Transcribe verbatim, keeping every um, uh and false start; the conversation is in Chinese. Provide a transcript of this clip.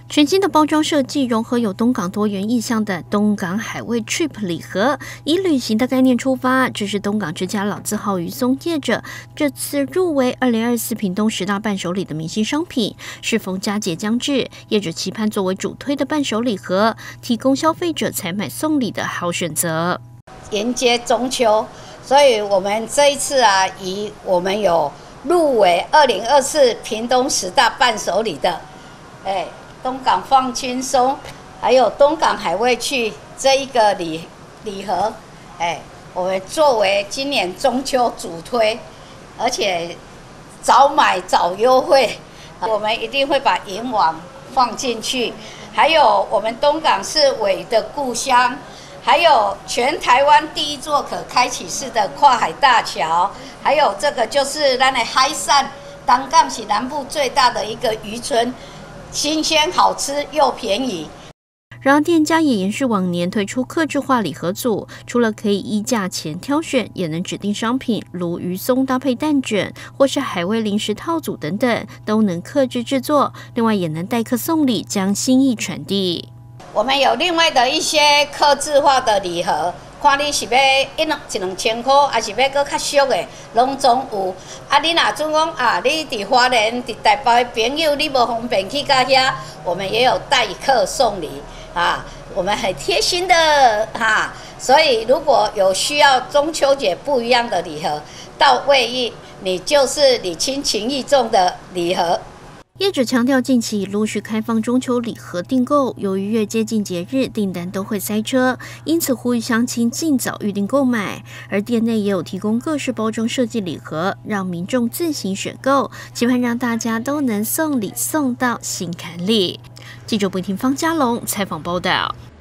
全新的包装设计融合有东港多元意象的东港海味 Trip 礼盒，以旅行的概念出发，这是东港之家老字号鱼松业者这次入围二零二四屏东十大伴手礼的明星商品。适逢佳节将至，业者期盼作为主推的伴手礼盒，提供消费者采买送礼的好选择。 迎接中秋，所以我们这一次啊，以我们有入围二零二四屏东十大伴手礼的，哎。东港放轻松，还有东港海味去这一个礼礼盒，哎，我们作为今年中秋主推，而且早买早优惠，我们一定会把银网放进去，还有我们东港是伟的故乡，还有全台湾第一座可开启式的跨海大桥，还有这个就是咱的海扇，东港是南部最大的一个渔村。新鲜、好吃又便宜。 然而，店家也延续往年推出客制化礼盒组，除了可以依价钱挑选，也能指定商品，如鱼松搭配蛋卷，或是海味零食套组等等，都能客制制作。另外，也能代客送礼，将心意传递。 我们有另外的一些客制化的礼盒。看你是要一两一两千块，还是要搁较俗的，拢总有。啊，你若准讲啊，你伫花莲、伫台北的朋友，你无方便去到遐，我们也有代客送礼啊，我们很贴心的哈、啊。所以如果有需要中秋节不一样的礼盒，到卫浴，你就是礼轻情意重的礼盒。 业者强调，近期陆续开放中秋礼盒订购，由于越接近节日，订单都会塞车，因此呼吁乡亲尽早预定购买。而店内也有提供各式包装设计礼盒，让民众自行选购，期盼让大家都能送礼送到心坎里。记者不听方嘉龙采访报道。